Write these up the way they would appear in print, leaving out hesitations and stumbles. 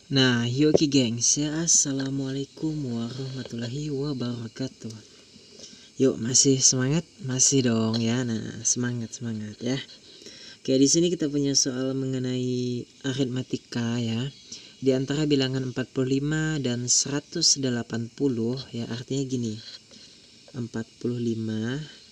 Nah, yuk ki gengs ya, assalamualaikum warahmatullahi wabarakatuh. Yuk, masih semangat? Masih dong ya. Nah, semangat ya. Oke, di sini kita punya soal mengenai aritmatika ya. Di antara bilangan 45 dan 180 ya, artinya gini. 45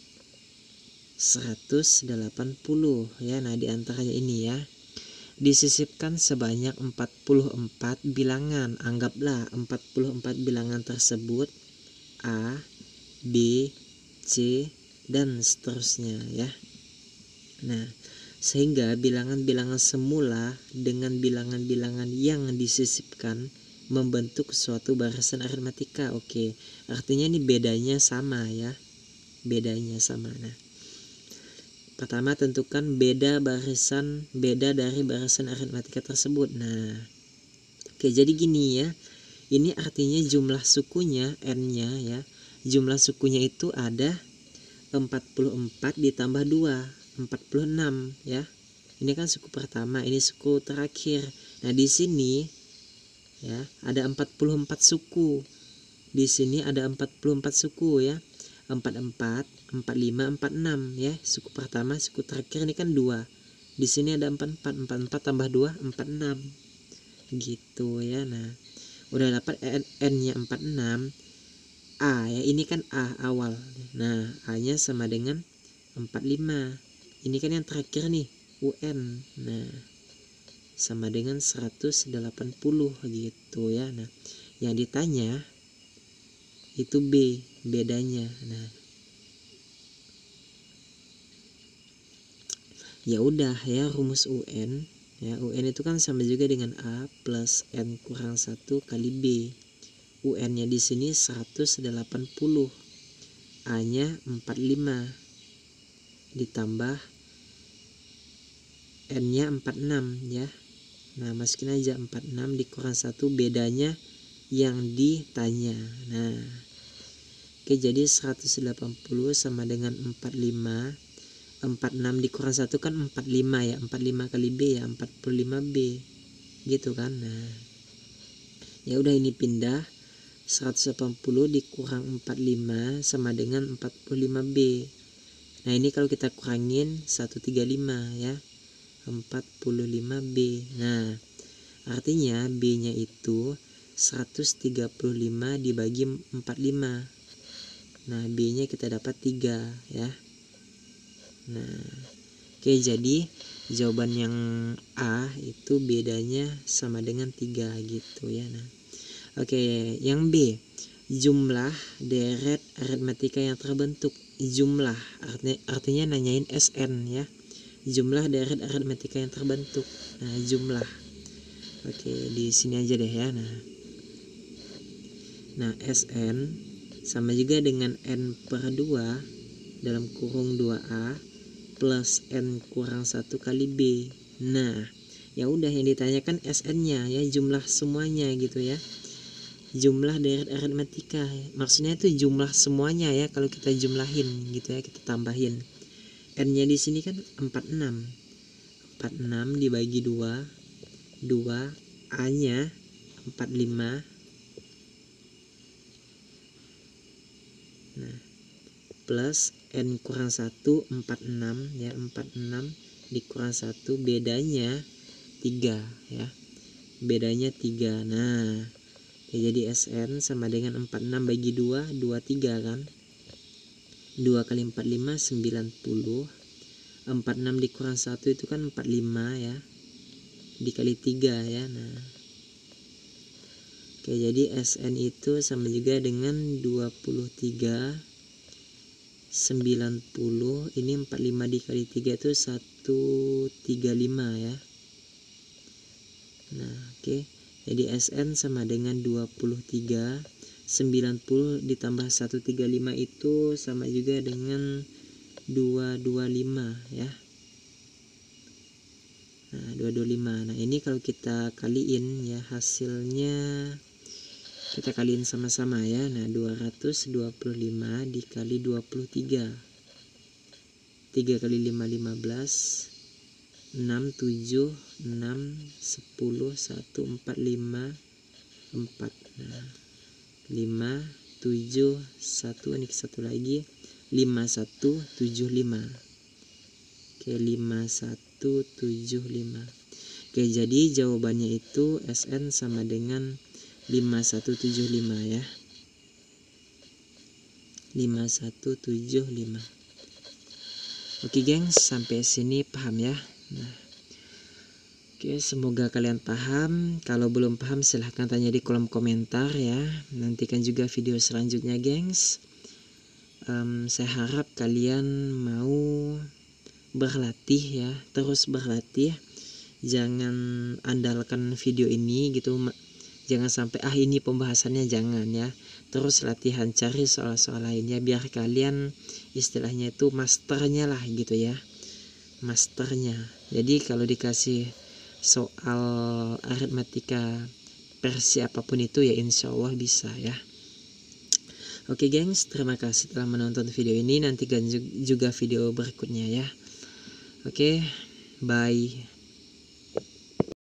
180 ya. Nah, di antaranya ini ya. Disisipkan sebanyak 44 bilangan. Anggaplah 44 bilangan tersebut A, B, C, dan seterusnya ya. Nah, sehingga bilangan-bilangan semula dengan bilangan-bilangan yang disisipkan membentuk suatu barisan aritmatika. Oke, artinya ini bedanya sama ya. Bedanya sama. Nah, pertama tentukan beda dari barisan aritmatika tersebut. Nah, oke, jadi gini ya. Ini artinya jumlah sukunya n-nya ya. Jumlah sukunya itu ada 44 ditambah 2, 46 ya. Ini kan suku pertama, ini suku terakhir. Nah, di sini ya ada 44 suku. Di sini ada 44 suku ya. 44, 45, 46 ya. Suku pertama, suku terakhir ini kan 2. Di sini ada 44, 44 tambah 2, 46. Gitu ya. Nah, udah dapat n-nya 46. A ya, ini kan A awal. Nah, A-nya sama dengan 45. Ini kan yang terakhir nih, UN. Nah, sama dengan 180 gitu ya. Nah, yang ditanya itu B, bedanya. Nah, ya udah ya, rumus UN ya. UN itu kan sama juga dengan A plus N kurang 1 kali B. UN-nya di sini 180, A-nya 45 ditambah N-nya 46 ya. Nah, masukin aja 46 dikurang 1, bedanya yang ditanya. Nah, oke, jadi 180 sama dengan 45. 46 dikurang 1 kan 45 ya. 45 kali B ya 45B. Gitu kan. Nah, ya udah, ini pindah. 180 dikurang 45 sama dengan 45B. Nah, ini kalau kita kurangin 135 ya. 45B. Nah, artinya B-nya itu 135 dibagi 45. Nah, B-nya kita dapat 3 ya. Nah, oke, jadi jawaban yang A itu bedanya sama dengan 3 gitu ya. Nah, oke, yang B, jumlah deret aritmatika yang terbentuk. Jumlah artinya nanyain SN ya. Jumlah deret aritmatika yang terbentuk. Nah, jumlah. Oke, di sini aja deh ya. Nah, SN sama juga dengan N per 2 dalam kurung 2A plus N kurang 1 kali B. Nah, ya udah, yang ditanyakan SN-nya ya, jumlah semuanya gitu ya. Jumlah deret aritmatika. Maksudnya itu jumlah semuanya ya, kalau kita jumlahin gitu ya, kita tambahin. N-nya di sini kan 46. 46 dibagi 2, A-nya 45. Nah, plus N kurang 1, 46 ya. 46 dikurang 1, bedanya 3 ya. Bedanya 3. Nah, ya, jadi SN sama dengan 46 bagi 2, 23 kan. 2 kali 45, 90. 46 dikurang 1 itu kan 45 ya. Dikali 3 ya. Nah, oke, jadi SN itu sama juga dengan 23, 90. Ini 45 dikali 3 itu 135 ya. Nah, oke. Jadi SN sama dengan 23, 90 ditambah 135 itu sama juga dengan 225 ya. Nah, 225. Nah, ini kalau kita kaliin ya, hasilnya kita kaliin sama-sama ya. Nah, 225 dikali 23. 3 kali 5, 15. 6, 7, 6, 10, 1, 4, 5, 4. Nah, 5, 7, 1, ini satu lagi, 5, 1, 7, 5. Oke, 5, 1, 7, 5. Oke, jadi jawabannya itu SN sama dengan 5175 ya. 5175. Oke gengs, sampai sini paham ya. Nah, oke, semoga kalian paham. Kalau belum paham silahkan tanya di kolom komentar ya. Nantikan juga video selanjutnya gengs. Saya harap kalian mau berlatih ya, terus berlatih. Jangan andalkan video ini gitu, jangan sampai ini pembahasannya, jangan ya. Terus latihan, cari soal-soal lainnya biar kalian istilahnya itu masternya lah gitu ya, masternya. Jadi kalau dikasih soal aritmatika versi apapun itu ya insya Allah bisa ya. Oke gengs, terima kasih telah menonton video ini. Nantikan juga video berikutnya ya. Oke, bye.